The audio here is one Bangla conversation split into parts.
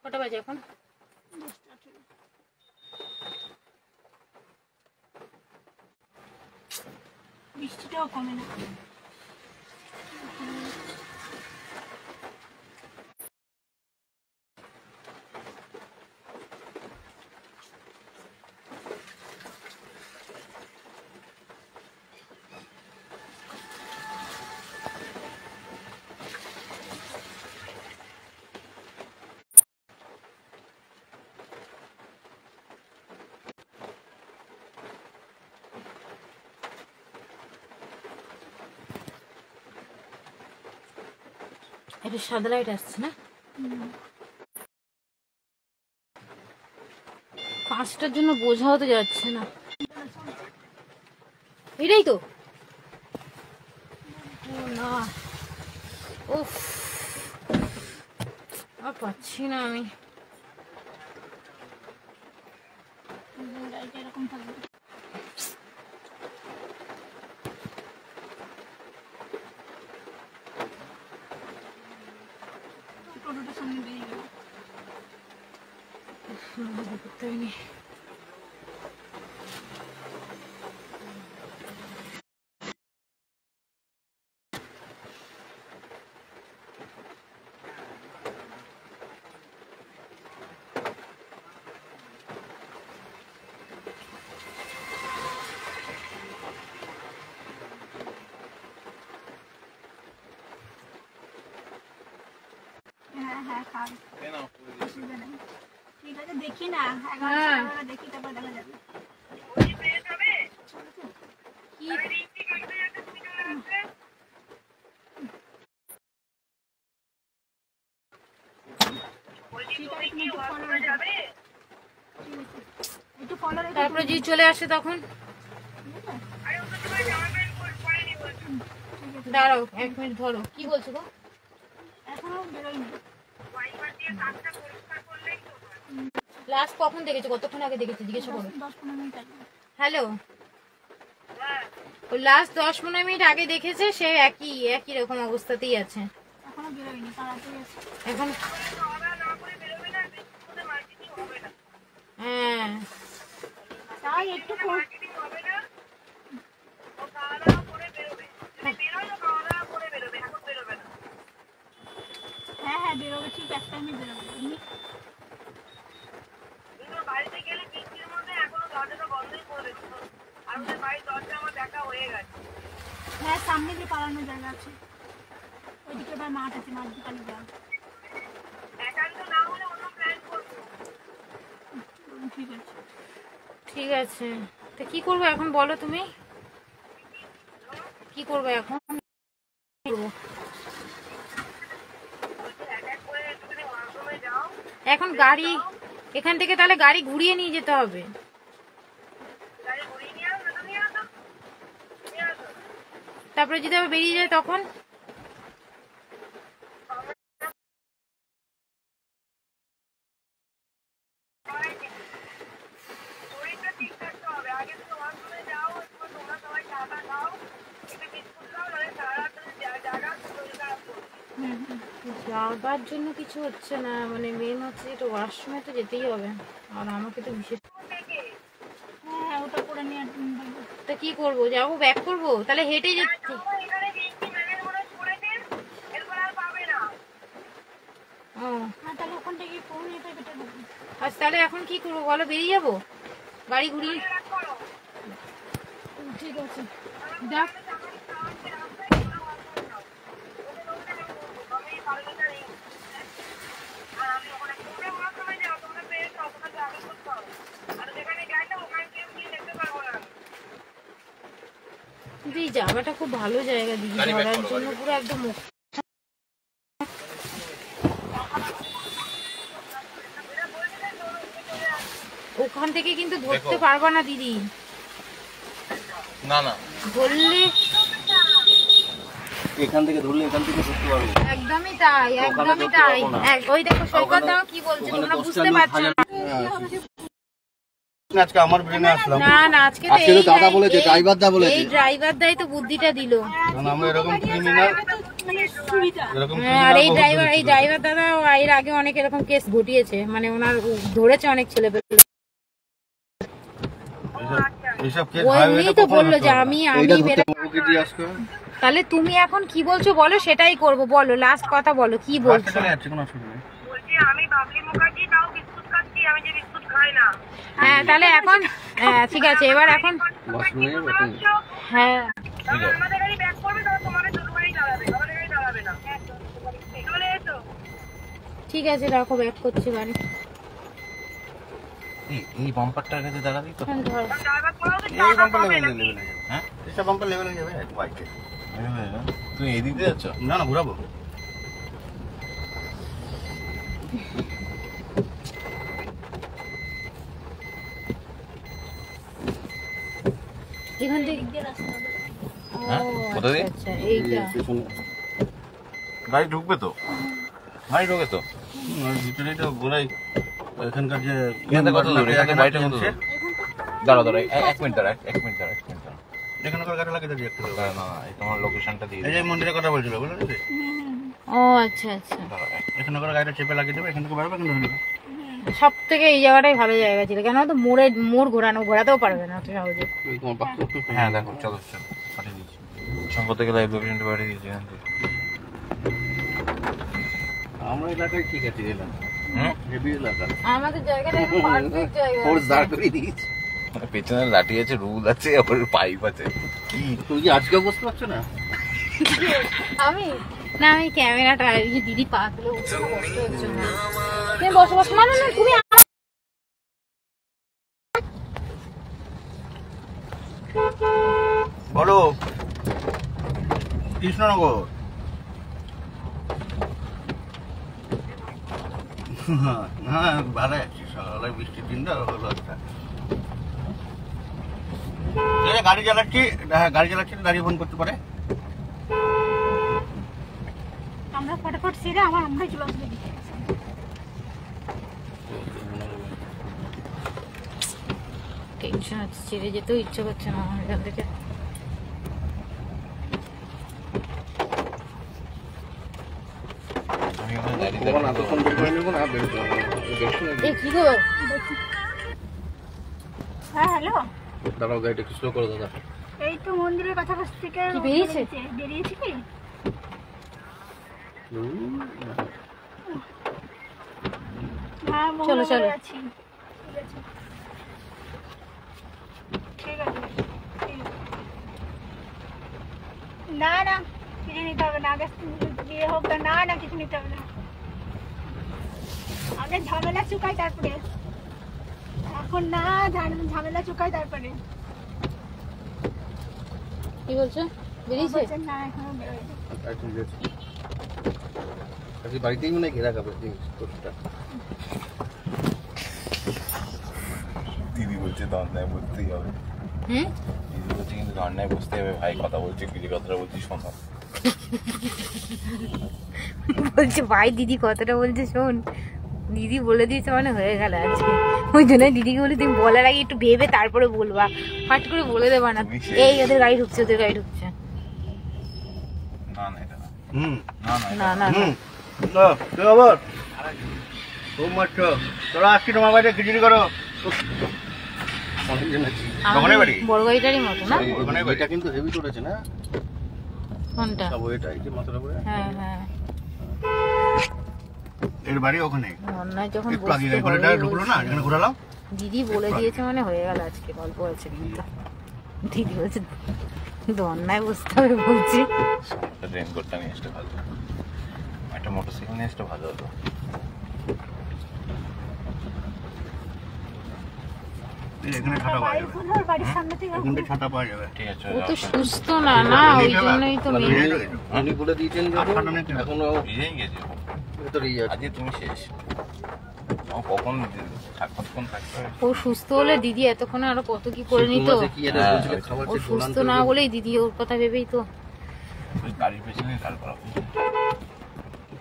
কটা বাজে এখন? বৃষ্টিটাও কমে না। এটা সাদা লাইট আসছে না? 5টার জন্য বোঝাও তো যাচ্ছে না। এটাই তো না, উফ আর পাচ্ছি না আমি। এরকম থাকবে টোটোটার সামনে বেরিয়ে গেল। করতে হয়নি। ঠিক আছে দেখি না, 11টা দেখি তারপর দেখা যাবে। তারপরে যদি চলে আসে তখন দাঁড়াও 1 মিনিট ধরো। কি বলছো গো? এখনো বেরোয়নি। লাস্ট কখন দেখেছো? কতক্ষণ আগে দেখেছো জিজ্ঞাসা করো। 10-15 মিনিট আগে। হ্যালো, ও লাস্ট 10-15 মিনিট আগে দেখেছে, সে একই রকম অবস্থাতেই আছে। এখনো বেরোয়নি, তাড়াতাড়ি আছে এখন। হ্যাঁ তাই একটু হ্যাঁ বেরোবে, ঠিক এক টাইমে বেরোবে। বাড়িতে গেলে বৃষ্টির মধ্যে এখনো দরজাটা বন্ধই করে রেখেছো। আর ওদের বাড়ির দরজা আমার দেখা হয়ে গেছে। হ্যাঁ সামনে দিয়ে পালানোর জায়গা আছে, ওইদিকে আবার মাঠ আছে, মাঠ দিয়ে পালিয়ে যাও। একান্ত না হলে অন্য প্ল্যান করবো। ঠিক আছে ঠিক আছে। তো কি করবো এখন বলো তুমি? কি করবো এখন? এখন গাড়ি এখান থেকে তাহলে গাড়ি ঘুরিয়ে নিয়ে যেতে হবে। তারপরে যদি আবার বেরিয়ে যায় তখন? যাবার জন্য কিছু হচ্ছে না, মানে মেন হচ্ছে এটা ওয়াশরুমে তো যেতেই হবে, আর আমাকে তো বিশেষ। হ্যাঁ ওটা করে নিয়ে তা কি করবো? যাবো ব্যাক করবো? তাহলে হেঁটে যেতে। ও তাহলে ওখান থেকে আচ্ছা তাহলে এখন কি করবো বলো? বেরিয়ে যাবো গাড়ি ঘুরিয়ে? ঠিক আছে দেখ। দিদি জায়গাটা খুব ভালো জায়গা, দিদি ঘোরার জন্য পুরো একদম। ওখান থেকে কিন্তু ধরতে পারবা না দিদি। না না ধরলে এখান থেকে ধরলে এখান থেকে ধরতে পারবো। একদমই তাই, একদমই তাই। ওই দেখো সৈকত দাও কি বলছে, তোমরা বুঝতে পারছো না। আজকে আমার ব্রেনে আসলাম। না না, আজকে তো আজকে তো দাদা বলেছে, ড্রাইভার দা বলেছে। এই ড্রাইভার দাই তো বুদ্ধিটা দিল। কারণ আমরা এরকম ক্রিমিনাল, মানে সুবিধা। এরকম আর এই criminal ড্রাইভার দাদা এর আগে অনেক এরকম কেস ঘটিয়েছে, মানে ওনার ধরেছে অনেক ছেলে পেলে। এইসব কেস ওই উনিই তো বললো যে আমি বেরো। তাহলে তুমি এখন কি বলছো বলো, সেটাই করবো। বলো, লাস্ট কথা বলো, কি বলছো? বলছি আমি বাবলি মুখার্জি, তাও বিস্কুট খাচ্ছি, আমি যে বিস্কুট খাই না। হ্যাঁ তাহলে এখন ঠিক আছে, এবার এখন হ্যাঁ আমাদের গাড়ি ব্যাক করবে, তখন তোমাদের ছোট গাড়ি চালাবে, আমাদের গাড়ি চালাবে না। চলে এসো। ঠিক আছে, রাখো, ব্যাক করছি বাড়ি। এই বাম্পারটার কাছে দাঁড়াবি তো? ধর ড্রাইভার করাও তো এই বাম্পার লেভেলে যাবে। হ্যাঁ, এইসব বাম্পার লেভেলে যাবে বাইকে। তুই এদিক দিয়ে যাচ্ছ? না না, ঘুরাবো। এখান থেকে হ্যাঁ, কোথা দিয়ে? আচ্ছা এইটা গাড়ি ঢুকবে তো? গাড়ি ঢোকে তো? ভিতরেই তো ঘোরাই। এখানকার যে এখান থেকে কত দূর? এখান থেকে বাড়িটা কত দূর? দাঁড়া দাঁড়া, এক মিনিট দাঁড়া, এক মিনিট দাঁড়া। এখানকার গাড়ি লাগিয়ে দিয়ে একটু। না না, এই তোমার লোকেশনটা দিয়ে এই যে মন্দিরের কথা বলছিল, বুঝলেন তো? ও আচ্ছা আচ্ছা। এখানকার গাড়িটা চেপে লাগিয়ে দেবে, এখান থেকে বেরোবে, এখানে ঢুকবে। সব থেকে এই জায়গাটাই ভালো জায়গা ছিল, কেন তো মোড় ঘোরাতেও পারবে না অত সহজে। হ্যাঁ দেখো, চলো চলো, পাঠিয়ে দিচ্ছি। সম্পর্কে গেলে লোকেশনটা পাঠিয়ে দিচ্ছি এখান থেকে। আমরা এলাকায় ঠিক আছে, এলাম হেভি এলাকা। আমাদের জায়গাটা একদম পারফেক্ট জায়গা। ফোর্স দাঁড় করে দিয়েছি। পেছনে লাঠি আছে, রুল আছে, আবার পাইপ আছে। কি তুমি কি আজকেও বুঝতে পারছো না? আমি না, আমি ক্যামেরাটা এই যে দিদি পা তুলে উঠতে কষ্ট হচ্ছে না। তুমি বসো বসো, না না না, তুমি বলো। কৃষ্ণনগর। হ্যাঁ ভালো আছি, সকালে বৃষ্টির দিনটা হলো একটা। গাড়ি চালাচ্ছি, দাঁড়িয়ে ফোন করতে পারে। আমরা ফটাফট সেরে আমার আমরাই চলে আসবে। টেনশন হচ্ছে, ছেড়ে যেতেও ইচ্ছে করছে না আমার এখান থেকে। আমি ওখানে দাঁড়িয়ে এই কি গো? হ্যাঁ হ্যালো, দাঁড়াও, গাড়িটা একটু স্লো করো দাদা। এই তো মন্দিরের কথা থেকে কি বেরিয়েছে? বেরিয়েছে কি? হ্যাঁ চলো, চলো। আছি। ঠিক আছে, ঠিক আছে, ঠিক আছে। না না, কিছু নিতে হবে না, আগে বিয়ে হোক না, না কিছু নিতে হবে না, আগে ঝামেলা চুকাই তারপরে। এখন না, ঝামেলা চুকাই তারপরে। কি বলছো? বেরিয়েছে? বলছেন না, এখনো বেরোয়নি। বাড়িতেই মনে হয় ঘেরা খাবে জিনিসটা। দিদি বলছে ধর্নায় বসতেই হবে। হুম, দিদি বলছে কিন্তু ধর্নায় বসতে হবে ভাই, কথা বলছে, কি যে কথাটা বলছি শোনো। বলছে ভাই দিদি কথাটা বলছে শোন। দিদি বলে দিয়েছে মানে হয়ে গেল আজকে। ওই জন্য দিদিকে বলি তুমি বলার আগে একটু ভেবে তারপরে বলবা, ফাট করে বলে দেবা না। এই ওদের গাড়ি ঢুকছে, ওদের গাড়ি ঢুকছে। না না, এটা না। না না না, কি খবর? খুব মাত্র তোরা আসছি তোমার বাড়িতে, খিচুড়ি করো। দোকানের বাড়ি? বড় গাড়িটারই মতো না? দোকানের বাড়িটা কিন্তু হেভি করেছে না? কোনটা? সব ওইটা, এই যে মাথার উপরে। হ্যাঁ হ্যাঁ, এর বাড়ি ওখানে। অন্যায় যখন একটু আগে বসতে ঘরেটা হবেই ঢুকলো না, বলছি। এখানে ঘোরালাম। দিদি বলে দিয়েছে মানে হয়ে গেল আজকে, গল্প আছে কিন্তু। দিদি বলছে অন্যায় বুঝতে হবে বলছি। একটা রেনকোটটা নিয়ে আসতে ভালো, একটা মোটরসাইকেল নিয়ে আসতে ভালো হতো। এখানে ছাতা পাওয়া যাবে, ওর বাড়ির সামনে থেকে এখানে ছাতা পাওয়া যাবে। ঠিক আছে, ও তো সুস্থ না, না ওই জন্যই তো মেয়ে। উনি বলে দিয়েছেন যে এখনো ভিজেই গেছে। ভেতরেই আছে। আজকে তুমি শেষ। কখন কতক্ষণ থাকতে হবে? ও সুস্থ হলে দিদি এতক্ষণে আরো কত কি করে নিত। কি এটা হ্যাঁ, বলছিল, খাবার ও চেয়ে সুস্থ না বলেই দিদি ওর কথা ভেবেই তো। ওই গাড়ির পেছনে দাঁড় করা।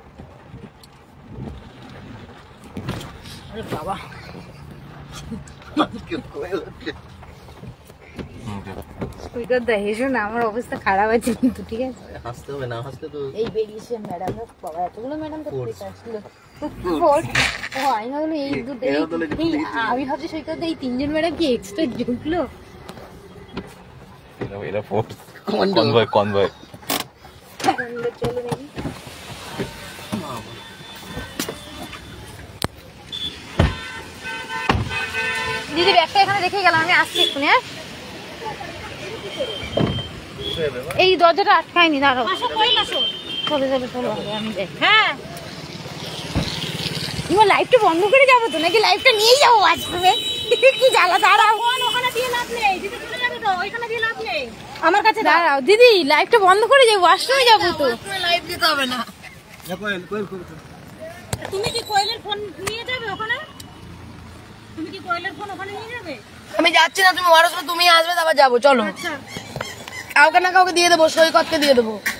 আরে বাবা সৈকত দা হেসো না, আমার অবস্থা খারাপ আছে কিন্তু, ঠিক আছে? হাসতে হবে না, হাসতে তো এই বেরিয়েছে ম্যাডাম, বাবা এতগুলো ম্যাডাম তো আসলো। ও আমি ভাবলাম এই দুটো আমি ভাবছি সৈকত দা এই তিনজন ম্যাডাম কি এক্সট্রা ঢুকলো? এরা ফোর্স কনভয় চলো দেখি। দিদি ব্যাগটা এখানে রেখে গেলাম, আমি আসছি এক্ষুনি। হ্যাঁ এই দরজাটা আটকায়নি, দাঁড়াও। চলো চলো চলো আমি যাই। হ্যাঁ এবার লাইটটা বন্ধ করে যাবো তো, নাকি লাইটটা নিয়েই যাবো বাথরুমে? কি জ্বালা, দাঁড়াও। ওখানে দিয়ে লাভ নেই, দিদি চলে যাবে তো, ওইখানে দিয়ে লাভ নেই। আমার কাছে দাঁড়াও দিদি, লাইটটা বন্ধ করে যাবো, ওয়াশরুমে যাবো তো। লাইভ দিতে হবে না। তুমি কি কোয়েলের ফোন নিয়ে যাবে ওখানে? তুমি কি কোয়েলের ফোন ওখানে নিয়ে যাবে? আমি যাচ্ছি না, তুমি ওয়ারস তুমি আসবে, তারপর যাবো, চলো। আচ্ছা কাউকে না কাউকে দিয়ে দেবো, সৈকতকে দিয়ে দেবো।